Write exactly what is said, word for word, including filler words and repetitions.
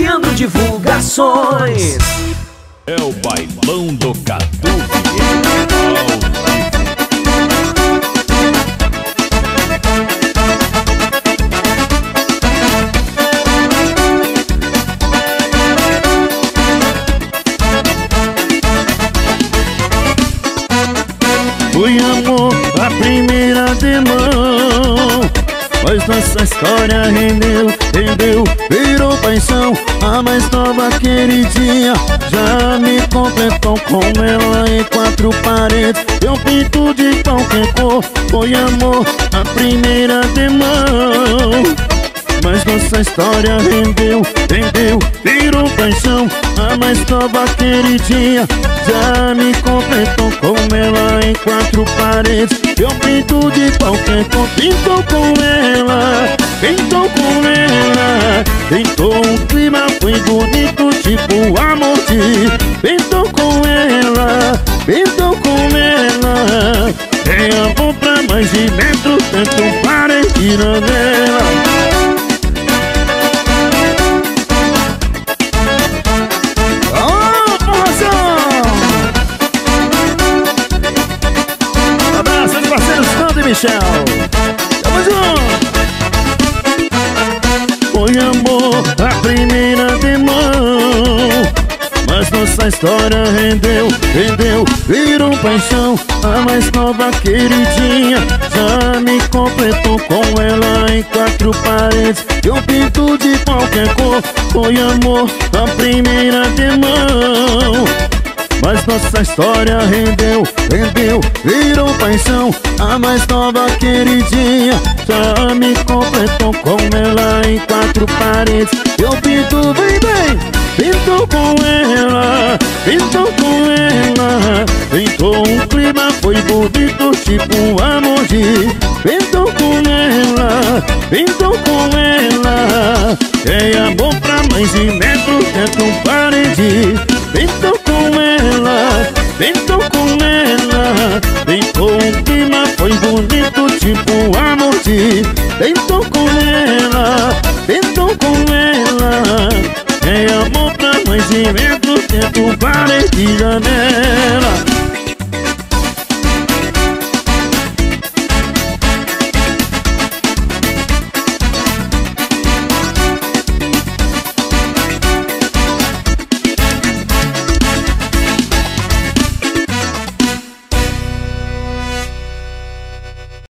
anunciando divulgações. É o bailão do Cadu Vieira. Foi amor a primeira demão, mas nossa história rendeu, rendeu, virou paixão. A mais nova queridinha já me completou, com ela em quatro paredes eu pinto de qualquer cor. Foi amor a primeira demão, mas nossa história rendeu, rendeu, virou paixão. A mais nova queridinha já me completou, com ela em quatro paredes eu pinto de qualquer cor. Pintou com ela, pintou com ela, pintou um clima, foi bonito, tipo amor de. Pintou com ela, pintou com ela, tem amor pra mais de metro, tanto parede na dela. Michel, tamo junto! Foi amor a primeira demão, mas nossa história rendeu, rendeu, virou paixão. A mais nova queridinha já me completou, com ela em quatro paredes eu pinto de qualquer cor. Foi amor a primeira demão, mas nossa história rendeu, rendeu, virou paixão. A mais nova queridinha já me completou, com ela em quatro paredes eu pinto bem, bem. Pintou com ela, pintou com ela, pintou um clima, foi bonito, tipo um amor de. Pintou com ela, pintou com ela, tem amor pra mais de metro, dentro um parede. Pintou com ela, pintou com ela, pintou um clima, foi bonito, tipo um amor de. Pintou com ela, pintou com ela, tem amor pra mais de metro, dentro um parede, janela.